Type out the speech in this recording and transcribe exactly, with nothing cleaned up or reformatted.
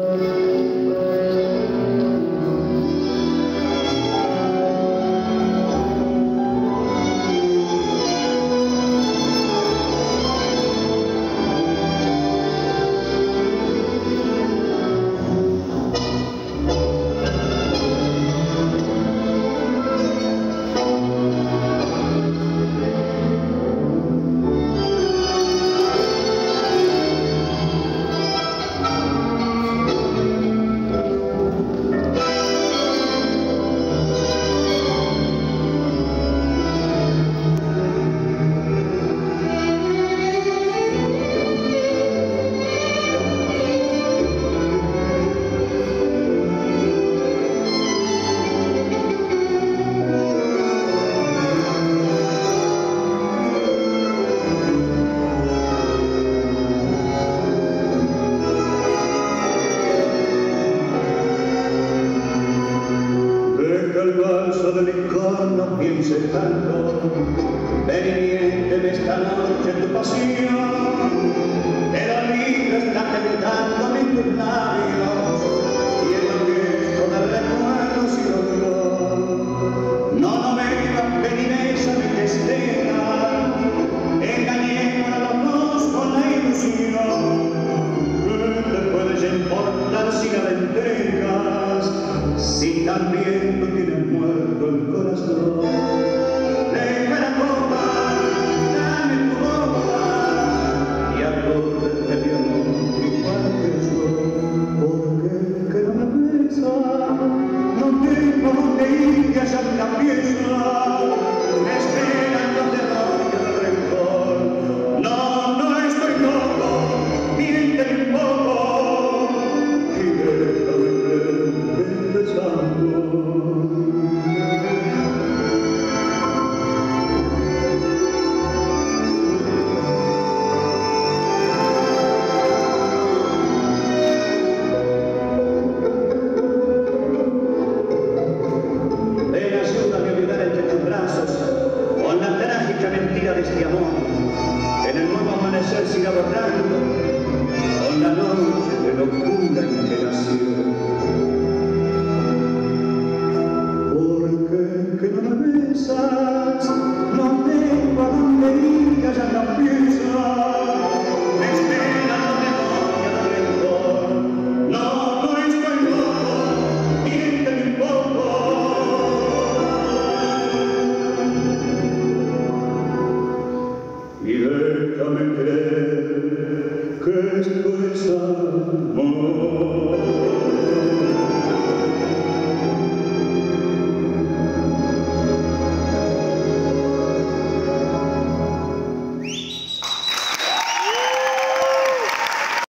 No pienses tanto, ven y miénteme esta noche tu pasión, que la vida está gritando en tus labios, y en el gesto de recuerdos y dolor. No, no me digas, ven y bésame que estela, engañemos a los dos con la ilusión, ¿qué te puede ya importar si nada entregas, si también tú tienes muerto el corazón? Deja la copa, dame tu boca y acórdate de mi amor igual que yo, porque que no me besa, no tengo dónde ir que allá en la pieza.